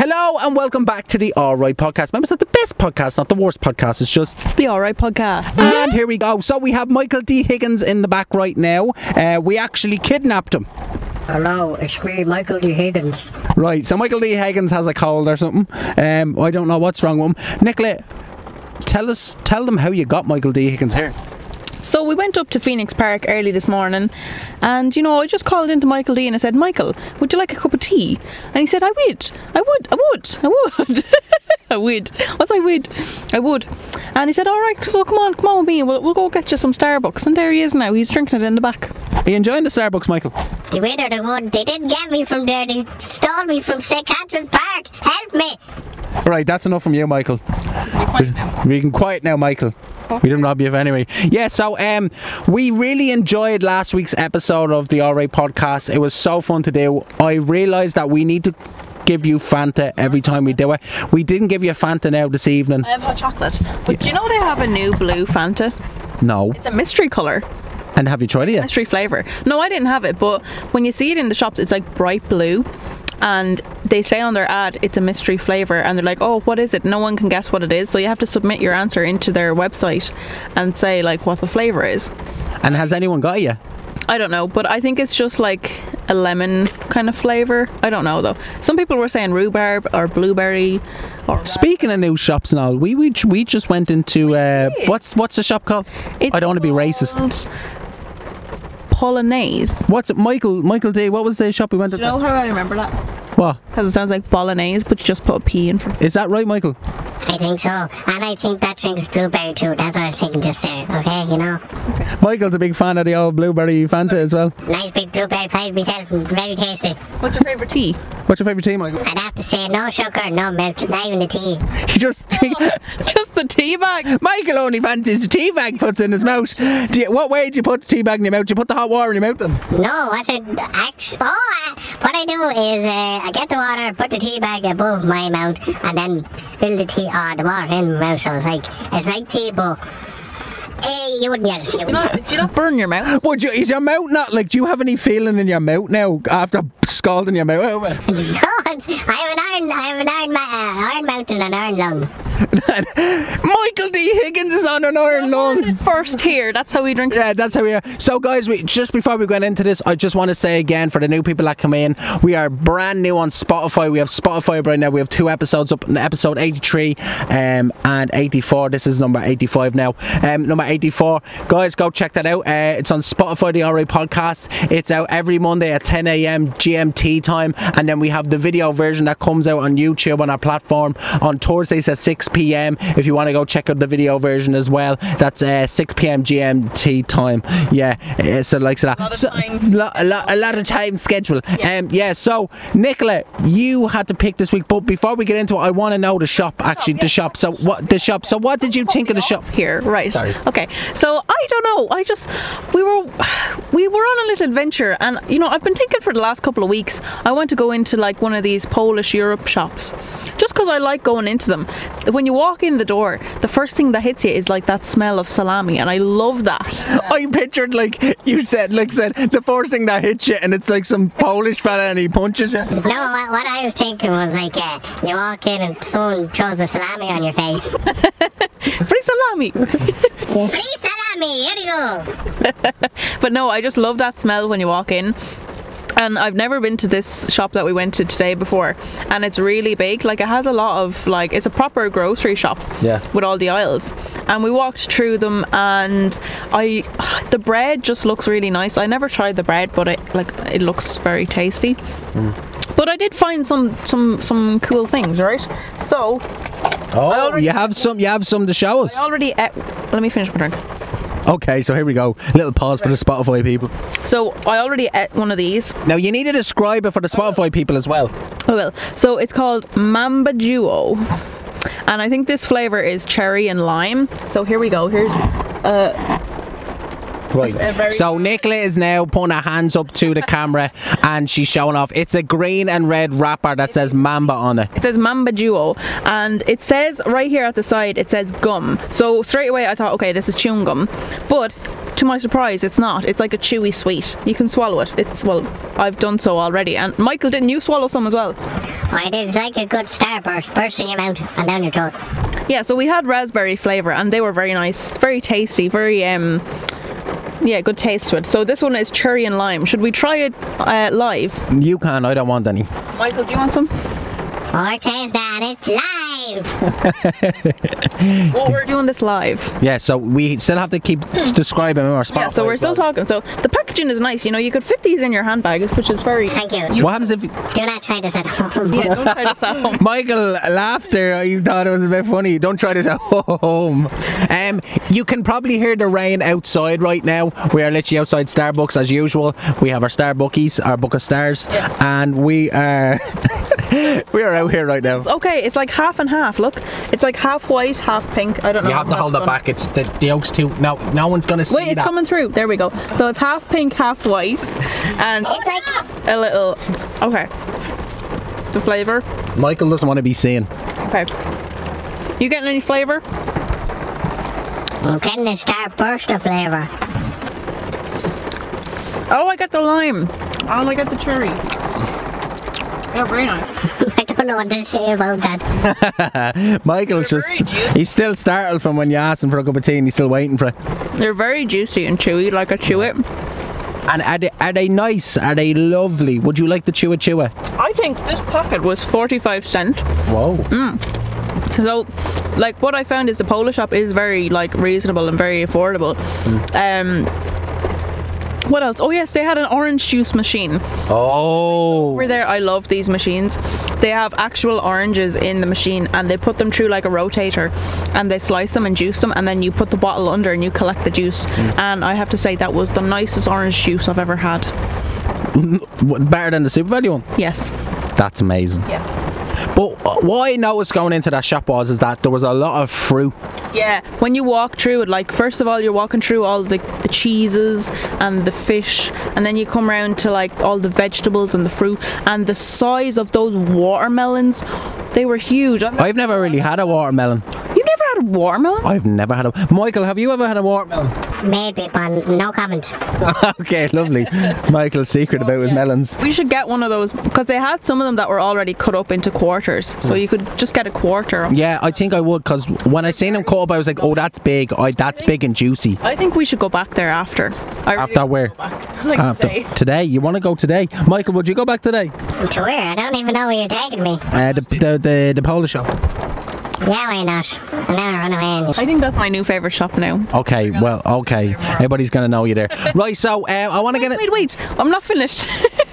Hello and welcome back to the Alright Podcast. Remember, it's not the best podcast, not the worst podcast, it's just the Alright Podcast. And here we go. So we have Michael D Higgins in the back right now. We actually kidnapped him. Hello, it's me, Michael D Higgins. Right, so Michael D Higgins has a cold or something. I don't know what's wrong with him. Nicola, tell them how you got Michael D Higgins here. So we went up to Phoenix Park early this morning, and you know, I just called into Michael D and I said, Michael, would you like a cup of tea? And he said, I would. I would. What's I would? I would. And he said, alright, so come on with me, we'll go get you some Starbucks. And there he is now, he's drinking it in the back. Are you enjoying the Starbucks, Michael? The winner, the one, they didn't get me from there, they stole me from St. Catherine's Park. Help me! Right, that's enough from you, Michael. We can quiet now, Michael. We didn't rob you of anyway. Yeah, so we really enjoyed last week's episode of the Alright Podcast. It was so fun to do. I realised that we need to give you Fanta every time we do it. We didn't give you Fanta now this evening. I have hot chocolate. But do you know they have a new blue Fanta? No. It's a mystery colour. And have you tried it yet? Mystery flavour. No, I didn't have it, but when you see it in the shops, it's like bright blue. And they say on their ad it's a mystery flavour, and they're like, oh, what is it? No one can guess what it is, so you have to submit your answer into their website and say like what the flavour is. And has anyone got you? I don't know, but I think it's just like a lemon kind of flavour. I don't know though. Some people were saying rhubarb or blueberry. Or speaking of new shops and all, we just went into what's the shop called? I don't want to be racist. Polonaise. What's it, Michael D? What was the shop we went to? Do you know how I remember that? What? Because it sounds like bolognese, but you just put a P in front. Is that right, Michael? I think so, and I think that drink's blueberry too. That's what I was thinking just there. Okay, you know. Okay. Michael's a big fan of the old blueberry Fanta as well. Nice big blueberry pie myself, and very tasty. What's your favourite tea? What's your favourite tea, Michael? I'd have to say no sugar, no milk, not even the tea. You just just the tea bag. Michael only fancies the tea bag puts in his mouth. What way do you put the tea bag in your mouth? Do you put the hot water in your mouth then? No, what I do is I get the water, put the tea bag above my mouth, and then spill the water in my mouth. So it's like tea, but you wouldn't get it. Did you not burn your mouth? Is your mouth not like? Do you have any feeling in your mouth now after scalding your mouth? No, I have an iron mouth and an iron lung. Michael D Higgins is on an iron lung. First here, that's how we drink. Yeah, that's how we are. So guys, just before we go into this, I just want to say again, for the new people that come in, we are brand new on Spotify. We have Spotify right now. We have 2 episodes up, episode 83 and 84. This is number 85 now. Number 84. Guys, go check that out. It's on Spotify, the Alright Podcast. It's out every Monday at 10 AM GMT time, and then we have the video version that comes out on YouTube on our platform on Thursdays at 6 PM. If you want to go check out the video version as well, that's 6 PM GMT time. Yeah, so like that. A lot of time schedule. Yeah. So Nicola, you had to pick this week, but before we get into it, I want to know the shop. Actually, the shop. So what the shop? So what did you think of the shop here? Right. Sorry. Okay. So I don't know. We were on a little adventure, and you know, I've been thinking for the last couple of weeks I want to go into like one of these Polish Europe shops, just because I like going into them. When you walk in the door, the first thing that hits you is like that smell of salami, and I love that. I pictured like you said the first thing that hits you, and it's like some Polish fella and he punches you. No, what I was thinking was like you walk in and someone throws a salami on your face. Free salami. Free salami, here you go. But no, I just love that smell when you walk in. And I've never been to this shop that we went to today before, and it's really big. Like, it has a lot of, like, it's a proper grocery shop. Yeah. With all the aisles, and we walked through them, and the bread just looks really nice. I never tried the bread, but it looks very tasty. But I did find some cool things, right? So you have some to show us. I already ate. Let me finish my drink. Okay, so here we go. Little pause for the Spotify people. So I already ate one of these. Now you need to describe it for the Spotify people as well. I will. So it's called Mamba Duo, and I think this flavour is cherry and lime. So here we go. Here's right. So Nicola is now putting her hands up to the camera and she's showing off. It's a green and red wrapper that says Mamba on it. It says Mamba Duo, and it says right here at the side, it says gum. So straight away I thought, okay, this is chewing gum. But to my surprise, it's not. It's like a chewy sweet. You can swallow it. Well, I've done so already. And Michael, didn't you swallow some as well? I did. It's like a good starburst, burst in your mouth and down your throat. Yeah, so we had raspberry flavour and they were very nice. Very tasty, very, yeah, good taste to it. So this one is cherry and lime. Should we try it live? You can, I don't want any. Michael, do you want some? Or taste that, it's live! Well, we're doing this live. Yeah, so we still have to keep describing our Spotify. Yeah, so we're still talking. So the packaging is nice. You know, you could fit these in your handbag, which is very... Thank you. What happens if... Do not try this at home. Yeah, don't try this at home. Michael laughed there. You thought it was a bit funny. Don't try this at home. You can probably hear the rain outside right now. We are literally outside Starbucks as usual. We have our Starbookies, our Book of Stars, and we are... we are out here right now. Okay, it's like half and half. Look, it's like half white, half pink. I don't know. You have to hold it back. It's the yolks too. No one's gonna see. Wait, it's coming through. There we go. So it's half pink, half white, and It's like... a little. Okay. The flavour. Michael doesn't want to be seen. Okay. You getting any flavour? I'm getting a starburst of flavour. Oh, I got the lime. Oh, I got the cherry. Yeah, very nice. I don't know what to say about that. Michael's he's still startled from when you asked him for a cup of tea and he's still waiting for it. They're very juicy and chewy, like I chew it. And are they nice? Are they lovely? Would you like the chewa? I think this packet was 45 cents. Whoa. So, like, what I found is the Polish shop is very, like, reasonable and very affordable. What else? Oh yes, they had an orange juice machine. Oh. Over there, I love these machines. They have actual oranges in the machine and they put them through like a rotator and they slice them and juice them and then you put the bottle under and you collect the juice. And I have to say that was the nicest orange juice I've ever had. Better than the Super Value one? Yes. That's amazing. Yes. But what I noticed going into that shop is that there was a lot of fruit. Yeah, when you walk through it, like first of all you're walking through all the cheeses and the fish, and then you come around to like all the vegetables and the fruit, and the size of those watermelons, they were huge. I've never really had a watermelon. You've never had a watermelon? I've never had a... Michael, have you ever had a watermelon? Maybe, but no comment. Okay, lovely. Michael's secret about his melons. We should get one of those because they had some of them that were already cut up into quarters, so you could just get a quarter. Yeah, I think I would, because when I seen them cut up I was like, oh, that's big. That's big and juicy. I think we should go back there after. After where? Like after today. You want to go today? Michael, would you go back today? To where? I don't even know where you're taking me. The Polish shop. Yeah, why not? And now I run away. I think that's my new favourite shop now. Okay, well, okay. Everybody's going to know you there. Right, so I want to get it. Wait, I'm not finished.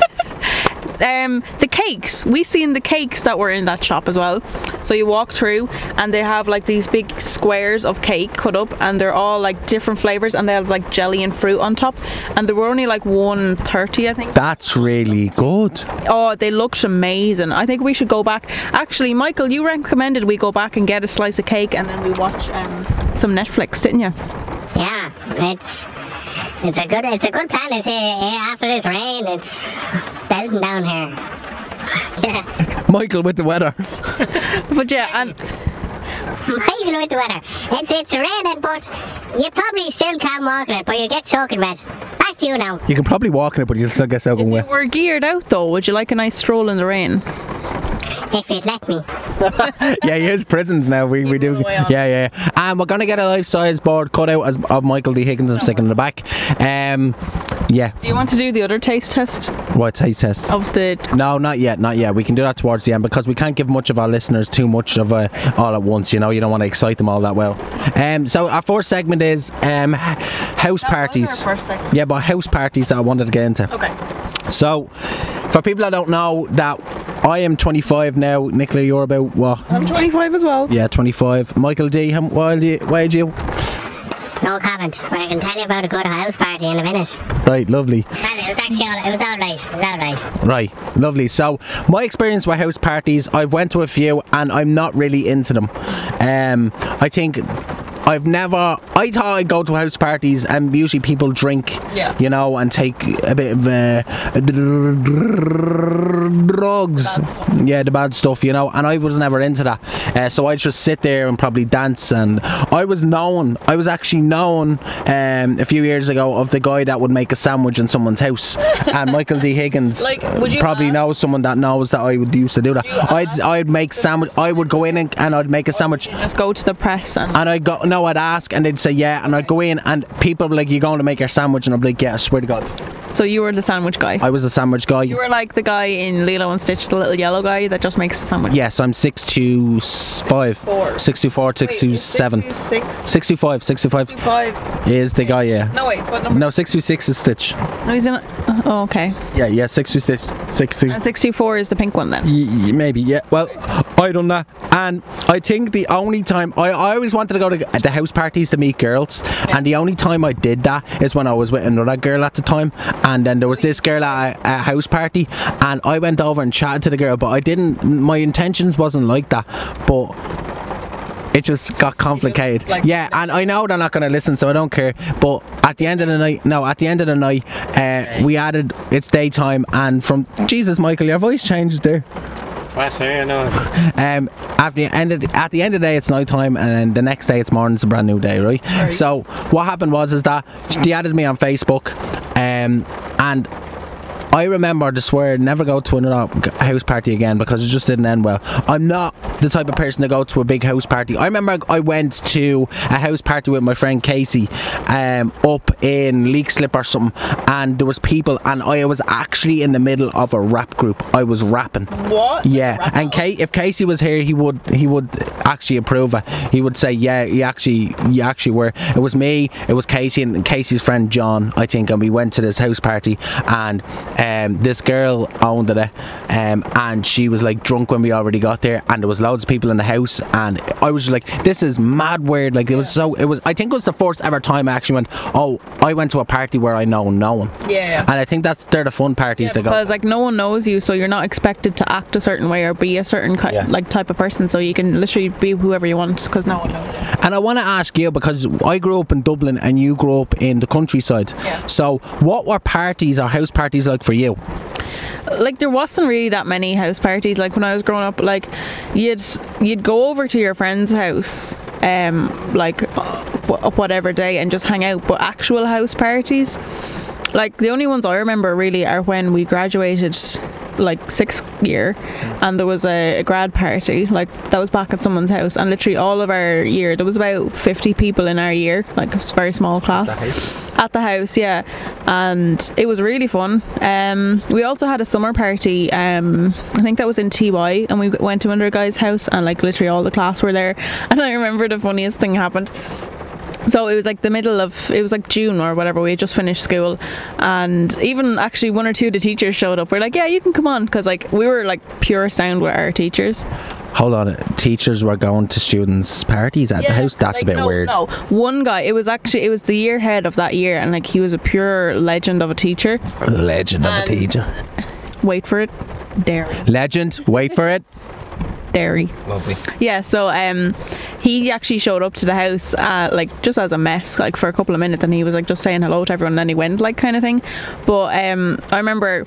The cakes, we seen the cakes that were in that shop as well. So you walk through and they have like these big squares of cake cut up and they're all like different flavours and they have like jelly and fruit on top, and they were only like $1.30 I think. That's really good. Oh, they looked amazing. I think we should go back. Actually, Michael, you recommended we go back and get a slice of cake and then we watch some Netflix, didn't you? Yeah, it's a good plan. It's after this rain, it's belting down here. Yeah. Michael with the weather. But yeah, and Michael with the weather. It's raining, but you probably still can't walk in it, but you get soaking wet. Back to you now. You can probably walk in it, but you'll still get soaking wet. we're geared out though. Would you like a nice stroll in the rain? If you'd let me. Yeah, he is prisons now. We do. Yeah. And we're gonna get a life-size board cut out of Michael D Higgins and stick it in the back. Yeah. Do you want to do the other taste test? What taste test? Of the... No, not yet. We can do that towards the end because we can't give much of our listeners too much of all at once. You know, you don't want to excite them all that well. So our first segment is house parties. Our first segment. Yeah, but house parties that I wanted to get into. Okay. So, for people that don't know, that I am 25 now. Nicola, you're about what? I'm 25 as well. Yeah, 25. Michael D, why did you? No comment, but I can tell you about a good house party in a minute. Right, lovely. Well, it was actually it was all right. Right, lovely. So my experience with house parties, I've went to a few and I'm not really into them. I think I've never. I thought I'd go to house parties and usually people drink, you know, and take a bit of drugs. Yeah, the bad stuff, you know. And I was never into that. So I'd just sit there and probably dance. And I was actually known a few years ago of the guy that would make a sandwich in someone's house. And Michael D Higgins probably knows someone that knows that I would used to do that. I'd make sandwich. I would go in and I'd make a sandwich. You just go to the press and I'd go. No, I'd ask and they'd say yeah, and I'd go in and people would be like, "You going to make your sandwich?" And I'd be like, "Yeah, I swear to God." So you were the sandwich guy? I was the sandwich guy. You were like the guy in Lilo and Stitch, the little yellow guy that just makes the sandwich? Yes, I'm 6'2", 6'4", 6'7". 65 is the guy, yeah. No, wait, what number? No, 6'6" is Stitch. No, he's in it. Oh, okay. Yeah, 6'2", 6'2". And 64 is the pink one then? Maybe, yeah. Well, I done that. And I think the only time... I always wanted to go to the house parties to meet girls. Yeah. And the only time I did that is when I was with another girl at the time. And then there was this girl at a house party. And I went over and chatted to the girl. But I didn't... My intentions wasn't like that. But... it just got complicated. And I know they're not going to listen, so I don't care. But at the end of the night, we added it's daytime, and from Jesus, Michael, your voice changed there. At the end of the day, it's night time, and then the next day it's morning. It's a brand new day, right? So what happened was that she added me on Facebook, and I remember to swear never go to another house party again because it just didn't end well. I'm not the type of person to go to a big house party. I remember I went to a house party with my friend Casey up in Leak Slip or something, and there was people, and I was actually in the middle of a rap group. I was rapping. What? Yeah, and if Casey was here, he would actually approve it. He would say, yeah, you actually were. It was me, it was Casey, and Casey's friend John, I think, and we went to this house party, and this girl owned it, and she was like drunk when we already got there, and there was loads of people in the house, and I was just like, this is mad weird. Like, I think it was the first ever time I actually went, oh, I went to a party where I know no one. Yeah. And I think they're the fun parties to go. Because like no one knows you, so you're not expected to act a certain way or be a certain like type of person, so you can literally be whoever you want because no one knows you. And I want to ask you, because I grew up in Dublin and you grew up in the countryside, so what were parties or house parties like for you? Like, there wasn't really that many house parties. Like, when I was growing up, like, you'd go over to your friend's house like whatever day and just hang out. But actual house parties, like, the only ones I remember really are when we graduated, like 6th year, and there was a grad party, like that was back at someone's house, and literally all of our year, there was about 50 people in our year, like it's a very small class at the house, yeah, and it was really fun. We also had a summer party, I think that was in TY, and we went to another guy's house, and like literally all the class were there, and I remember the funniest thing happened. So it was like it was like June or whatever, we had just finished school, and even actually one or two of the teachers showed up. We're like, yeah, you can come on, because like we were like pure sound with our teachers. Hold on, teachers were going to students' parties at the house? That's like, a bit weird. No, one guy, it was the year head of that year, and like he was a pure legend of a teacher. Wait for it. Dairy. Legend, wait for it. Dairy. Lovely. Yeah, so he actually showed up to the house like just as a mess, like for a couple of minutes, and he was like just saying hello to everyone, and then he went, like, kind of thing. But I remember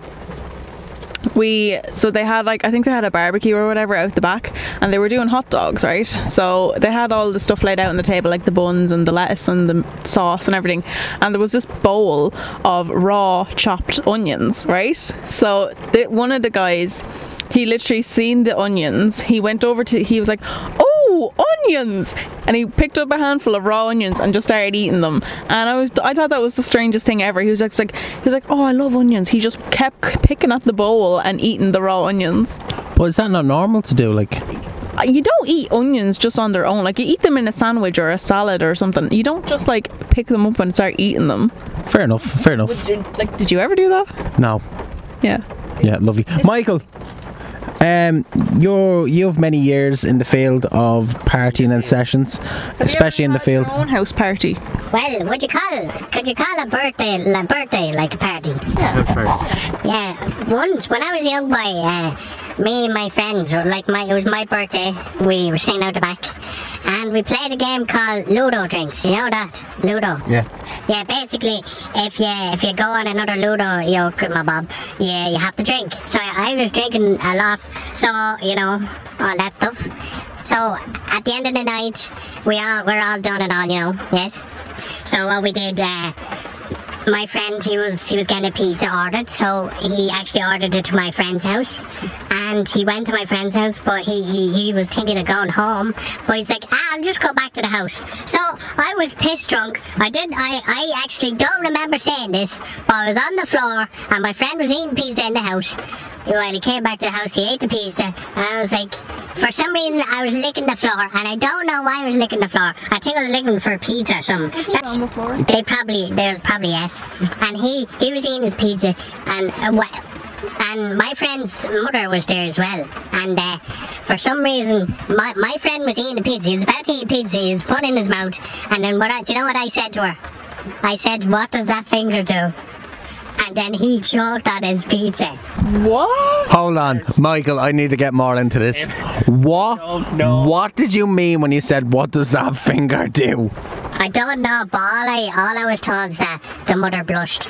so they had, like, I think they had a barbecue or whatever out the back, and they were doing hot dogs, right? So they had all the stuff laid out on the table, like the buns and the lettuce and the sauce and everything, and there was this bowl of raw chopped onions, right? So one of the guys, he literally seen the onions. He went over he was like, oh, onions! And he picked up a handful of raw onions and just started eating them. And I thought that was the strangest thing ever. He was like, oh, I love onions. He just kept picking at the bowl and eating the raw onions. But is that not normal to do? Like, you don't eat onions just on their own. Like, you eat them in a sandwich or a salad or something. You don't just like pick them up and start eating them. Fair enough. Did you ever do that? No. Yeah. Yeah, lovely. Michael, you have many years in the field of partying and sessions, especially in the field. Your own house party? Well, could you call a birthday like a party? Yeah. Once when I was a young boy, me and my friends, it was my birthday. We were sitting out the back, and we played a game called Ludo Drinks. You know that? Ludo. Yeah. Yeah, basically, if you go on another Ludo, my Bob, you have to drink. So I was drinking a lot, so, you know, all that stuff. So at the end of the night, we're all done and all, you know, yes. So what we did, my friend, he was getting a pizza ordered, so he actually ordered it to my friend's house, and he went to my friend's house, but he was thinking of going home, but he's like, I'll just go back to the house. So I was piss drunk. I actually don't remember saying this, but I was on the floor, and my friend was eating pizza in the house. While he came back to the house, he ate the pizza, and I was like, for some reason, I was licking the floor, and I don't know why I was licking the floor. I think I was licking for pizza or something. On the floor? They was probably yes. And he was eating his pizza, and my friend's mother was there as well. And for some reason, my friend was eating the pizza. He was about to eat pizza. He was putting it in his mouth, and then do you know what I said to her? I said, "What does that finger do?" And then he choked on his pizza. What? Hold on, Michael, I need to get more into this. What did you mean when you said, what does that finger do? I don't know, but all I was told is that the mother blushed.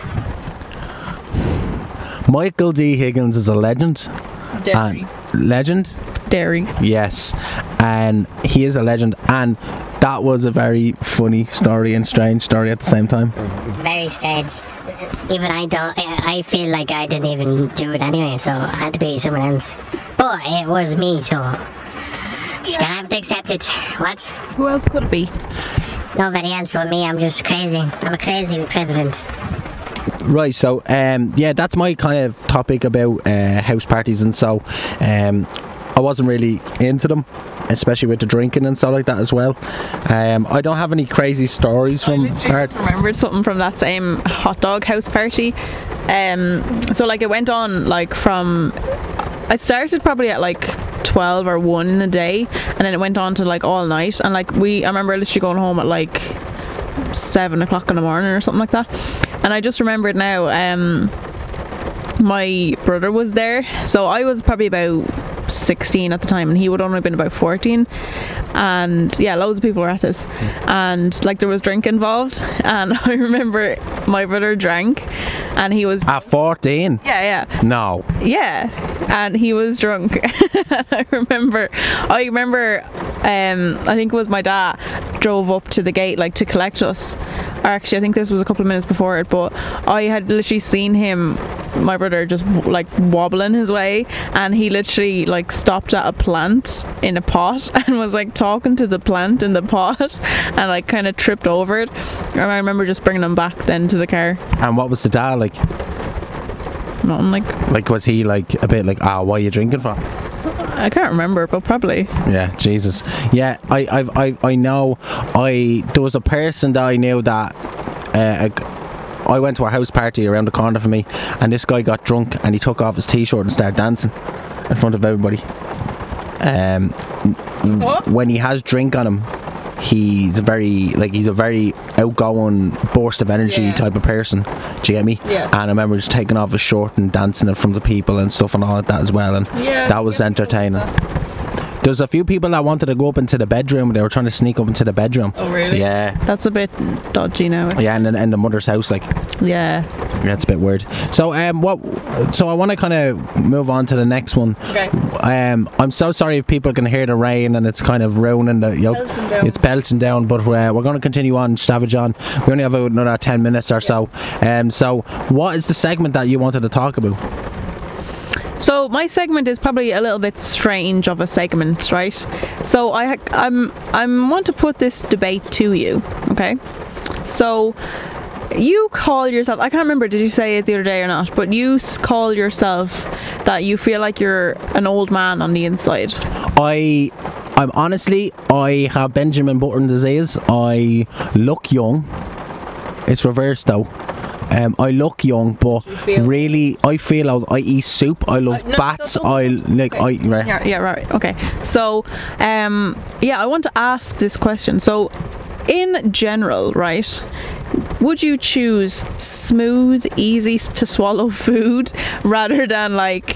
Michael D Higgins is a legend. Dairy. Legend? Dairy. Yes, and he is a legend, and that was a very funny story and strange story at the same time. Very strange. Even I feel like I didn't even do it anyway, so it had to be someone else. But it was me, so just gonna have to accept it. What? Who else could it be? Nobody else but me. I'm just crazy. I'm a crazy president. Right, so yeah, that's my kind of topic about house parties, and so I wasn't really into them, especially with the drinking and stuff like that as well. I don't have any crazy stories from. I remembered something from that same hot dog house party. So like it went on like from. It started probably at like 12 or 1 in the day, and then it went on to like all night. And like I remember literally going home at like 7 o'clock in the morning or something like that. And I just remembered now. My brother was there, so I was probably about 16 at the time, and he would only been about 14, and yeah, loads of people were at this, and like there was drink involved, and I remember my brother drank, and he was at 14. yeah No. Yeah, and he was drunk. I remember I think it was my dad drove up to the gate like to collect us, or actually I think this was a couple of minutes before it, but I had literally seen him, my brother, just like wobbling his way, and he literally like stopped at a plant in a pot and was like talking to the plant in the pot, and like kind of tripped over it. And I remember just bringing him back then to the car. And what was the dad like? Nothing like was he like a bit like, what are you drinking for? I can't remember, but probably. Yeah, Jesus. Yeah, I know. There was a person that I knew that I went to a house party around the corner from me, and this guy got drunk and he took off his t-shirt and started dancing in front of everybody. When he has drink on him, he's a very outgoing burst of energy type of person. Do you get me? Yeah. And I remember just taking off his shirt and dancing in front of people and stuff and all like that as well, and that was entertaining. There's a few people that wanted to go up into the bedroom. They were trying to sneak up into the bedroom. Oh really? Yeah. That's a bit dodgy now. Yeah, and then in the mother's house, like. Yeah. Yeah, it's a bit weird. So So I want to kind of move on to the next one. Okay. I'm so sorry if people can hear the rain and it's kind of ruining the. It's pelting down, but we're going to continue on. Savage on. We only have another 10 minutes or so. So what is the segment that you wanted to talk about? So my segment is probably a little bit strange of a segment, right? So I want to put this debate to you, okay? So you call yourself, I can't remember, did you say it the other day or not, but you call yourself that you feel like you're an old man on the inside. I'm honestly, I have Benjamin Button disease. I look young. It's reversed though. I look young, but really, I feel old. I eat soup. I love bats. I like. Okay. Yeah, right. Okay. So, yeah, I want to ask this question. So, in general, right? Would you choose smooth, easy to swallow food rather than like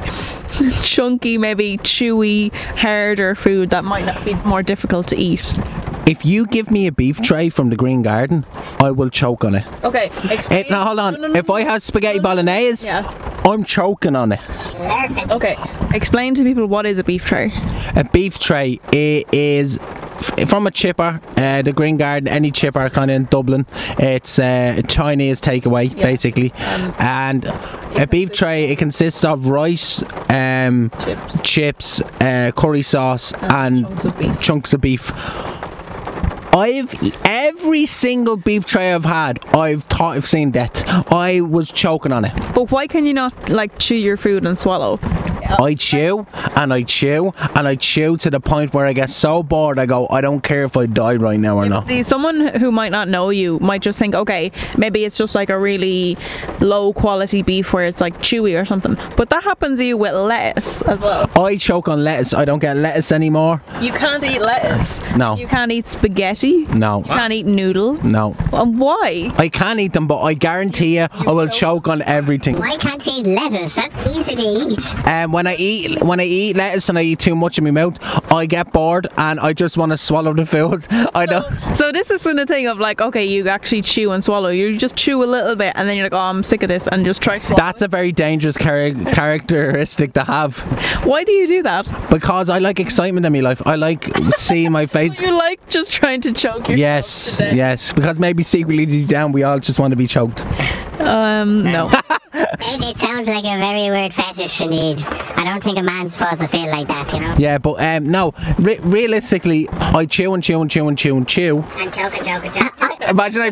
chunky, maybe chewy, harder food that might not be more difficult to eat. If you give me a beef tray from the Green Garden, I will choke on it. Okay, explain. Now hold on. No. If I have spaghetti bolognese, I'm choking on it. Okay, explain to people what is a beef tray. A beef tray is from a chipper, the Green Garden, any chipper kind of in Dublin. It's a Chinese takeaway, basically. And a beef tray, it consists of rice, chips, curry sauce, and chunks of beef. Every single beef tray I've had, I've thought I've seen death. I was choking on it. But why can you not like chew your food and swallow? I chew and I chew and I chew to the point where I get so bored I go, I don't care if I die right now or not. See, someone who might not know you might just think, okay, maybe it's just like a really low quality beef where it's like chewy or something. But that happens to you with lettuce as well. I choke on lettuce. I don't get lettuce anymore. You can't eat lettuce. No. You can't eat spaghetti. No. You can't eat noodles. No. And why? I can eat them, but I guarantee you I will choke on everything. Why can't you eat lettuce? That's easy to eat. When I eat lettuce and I eat too much in my mouth, I get bored and I just want to swallow the food. I know. So this isn't a thing of like, okay, you actually chew and swallow. You just chew a little bit and then you're like, oh, I'm sick of this, and just try to swallow. That's a very dangerous characteristic to have. Why do you do that? Because I like excitement in my life. I like seeing my face. You like just trying to choke yourself to death. Yes. Because maybe secretly deep down we all just want to be choked. No. It sounds like a very weird fetish indeed. I don't think a man's supposed to feel like that, you know? Yeah, but no, realistically, I chew and chew and chew and chew and chew. And choke and choke and choke. Imagine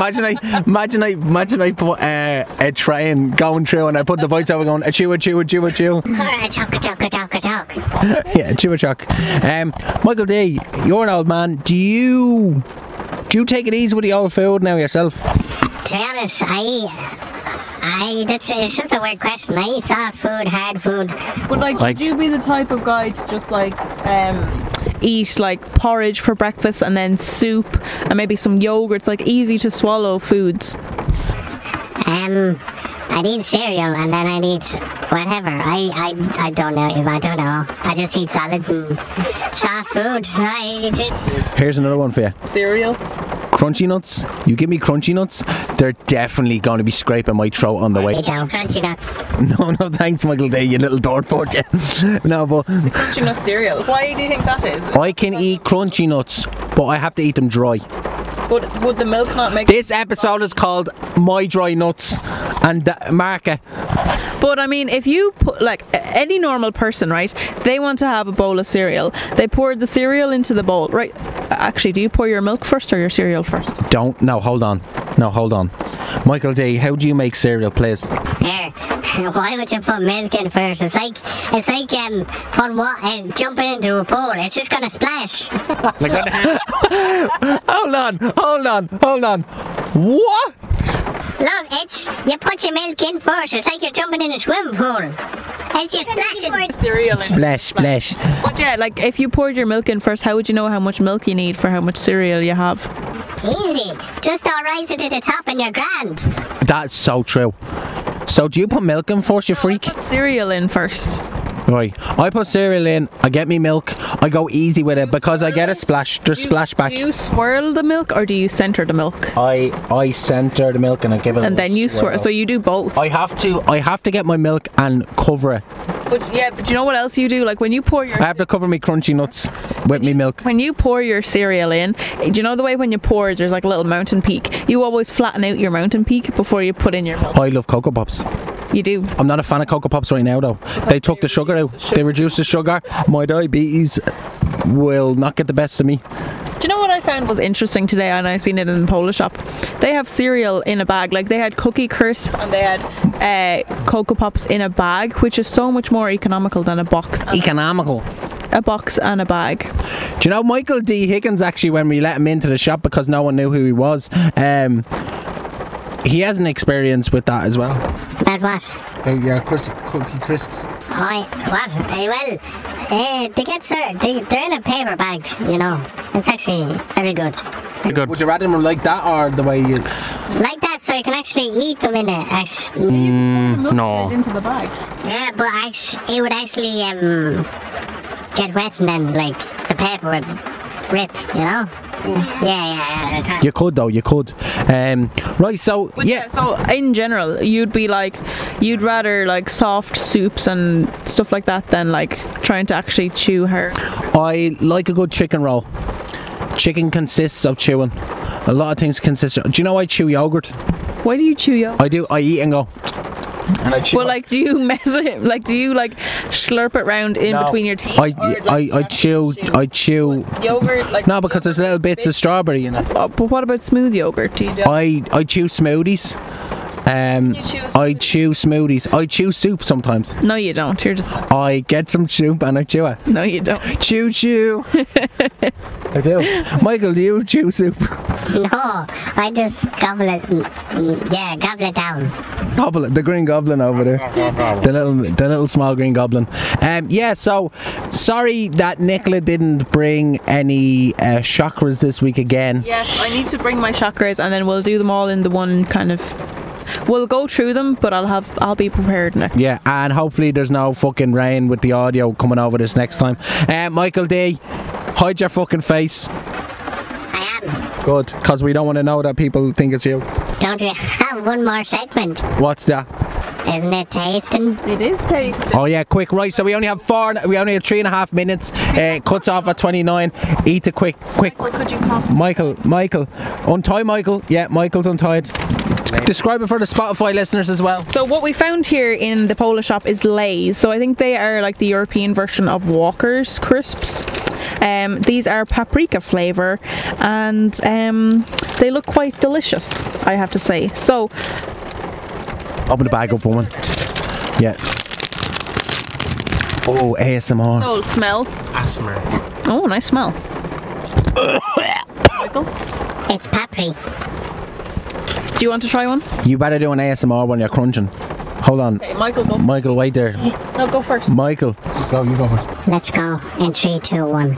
I put a train going through and I put the voice over going, a chew, a chew, a chew, a chew. Or a choke, a choke, a choke, a choke. Yeah, a chew, a choke. Michael D, you're an old man. Do you take it easy with the old food now yourself? To be honest, it's just a weird question. I eat soft food, hard food. But like, would you be the type of guy to just like eat like porridge for breakfast and then soup and maybe some yogurt, like easy to swallow foods? I'd eat cereal and then I'd eat whatever. I don't know. I just eat salads and soft food. Here's another one for you. Cereal? Crunchy nuts. You give me crunchy nuts, they're definitely going to be scraping my throat on the way. Crunchy nuts. No, thanks, Michael D, you little dirtbag. No, but the crunchy nut cereal. Why do you think that is? I can eat crunchy nuts, but I have to eat them dry. But would the milk not make... This episode is called My Dry Nuts, and marker. But I mean, if you put, like, any normal person, right, they want to have a bowl of cereal. They pour the cereal into the bowl, right? Actually, do you pour your milk first or your cereal first? Hold on. Michael D, how do you make cereal, please? Here, why would you put milk in first? It's like jumping into a pool. It's just gonna splash. Hold on. What? Look, you put your milk in first. It's like you're jumping in a swimming pool. It's just splashing. Cereal. Splash. But yeah, like if you poured your milk in first, how would you know how much milk you need for how much cereal you have? Easy. Just all rise it to the top and you're grand. That's so true. So do you put milk in first, you freak? I put cereal in first. Right, I put cereal in, I get me milk, I go easy with it because I get a splash, just splash back. Do you swirl the milk or do you centre the milk? I centre the milk and I give it and then you swirl, so you do both. I have to get my milk and cover it. But you know what else you do? Like when you pour your... I have to cover me crunchy nuts with me milk. When you pour your cereal in, do you know the way when you pour there's like a little mountain peak? You always flatten out your mountain peak before you put in your milk. I love Cocoa Pops. You do? I'm not a fan of Cocoa Pops right now though. They took the sugar out. They reduced the sugar. My diabetes will not get the best of me. Do you know what I found was interesting today, and I seen it in the Polish shop? They have cereal in a bag. Like they had Cookie Crisp and they had Cocoa Pops in a bag, which is so much more economical than a box. Economical? A box and a bag. Do you know Michael D Higgins, actually, when we let him into the shop because no one knew who he was, he has an experience with that as well. About what? Yeah, Cookie Crisps. They get served. They're in a paper bag, you know. It's actually very good. Would you rather them like that or the way you... Like that, so you can actually eat them in it. No. Into the bag. Yeah, but it would actually get wet and then like the paper would rip, you know? Yeah. You could though, you could. Right, so but yeah. So in general, you'd rather like soft soups and stuff like that than like trying to actually chew hard. I like a good chicken roll. Chicken consists of chewing. A lot of things consist of. Do you know I chew yogurt? Why do you chew yogurt? I do. I eat and go. And I chew. Well, like, do you mess it? Like, do you like slurp it round in between your teeth? I chew. Yogurt, like. No, because there's little bits of strawberry in it. But what about smooth yogurt? Do you do? I chew smoothies. I chew smoothies. I chew soup sometimes. No, you don't. You're just messing. I get some soup and I chew it. No, you don't. Chew. I do. Michael, do you chew soup? No, I just gobble it. Gobble it down. Gobble it. The green goblin over there. The little small green goblin. Yeah. So sorry that Nicola didn't bring any chakras this week again. Yes, I need to bring my chakras, and then we'll do them all in the one kind of. We'll go through them, but I'll be prepared next. Yeah, and hopefully there's no fucking rain with the audio coming over this next time. Michael D, hide your fucking face. I am. Good, because we don't want to know that people think it's you. Don't we have one more segment? What's that? Isn't it tasting? It is tasting. Oh yeah, quick, right, so we only have 3.5 minutes. Cuts off at 29. Eat it quick. Michael, could you possibly? Michael. Untie Michael. Yeah, Michael's untied. Describe it for the Spotify listeners as well. So what we found here in the Polish shop is Lay's. So I think they are like the European version of Walker's crisps. These are paprika flavour, and they look quite delicious, I have to say. So open the bag up, woman. Yeah. Oh, ASMR. So smell. ASMR. Oh, nice smell. Michael? It's paprika. Do you want to try one? You better do an ASMR when you're crunching. Hold on. Okay, Michael, go. Michael, wait there. No, go first. Michael, you go first. Let's go in 3, 2, 1.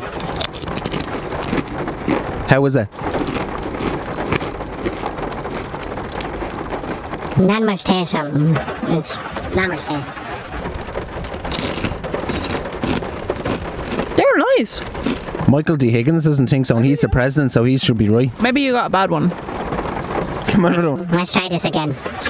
How was it? Not much taste. It's not much taste. They're nice. Michael D Higgins doesn't think so, and he's the president, so he should be right. Maybe you got a bad one. Come on. Let's try this again.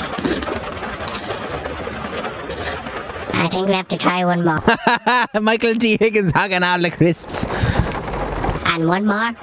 I think we have to try one more. Michael D Higgins hugging all the crisps. And one more.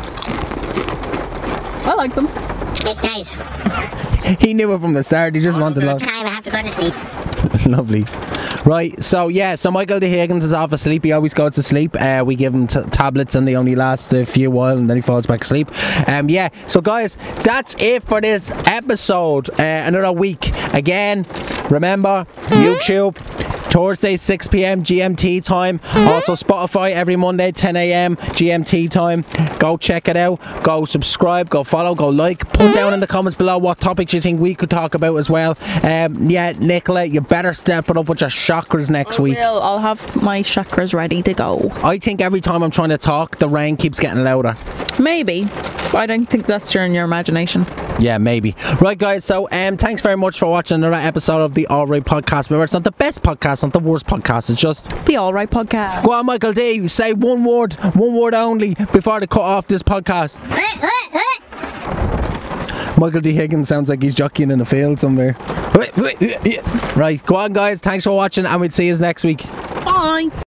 I like them. It's nice. He knew it from the start, he just wanted love. Time I have to go to sleep. Lovely. Right, so yeah, so Michael D Higgins is off asleep. He always goes to sleep. We give him tablets and they only last a few while and then he falls back asleep. Yeah, so guys, that's it for this episode. Another week. Again, remember, YouTube, Thursday 6 PM GMT time. Also Spotify every Monday 10 AM GMT time. Go check it out. Go subscribe. Go follow. Go like. Put down in the comments below what topics you think we could talk about as well. Yeah, Nicola, you better step it up with your chakras next week. I'll have my chakras ready to go. I think every time I'm trying to talk, the rain keeps getting louder. Maybe. I don't think that's during your imagination. Yeah, maybe. Right, guys, so thanks very much for watching another episode of the Alright Podcast. Remember, it's not the best podcast, not the worst podcast, it's just the Alright Podcast. Go on, Michael D, say one word only before they cut off this podcast. Michael D Higgins sounds like he's jockeying in the field somewhere. Right, go on, guys, thanks for watching and we'll see you next week. Bye.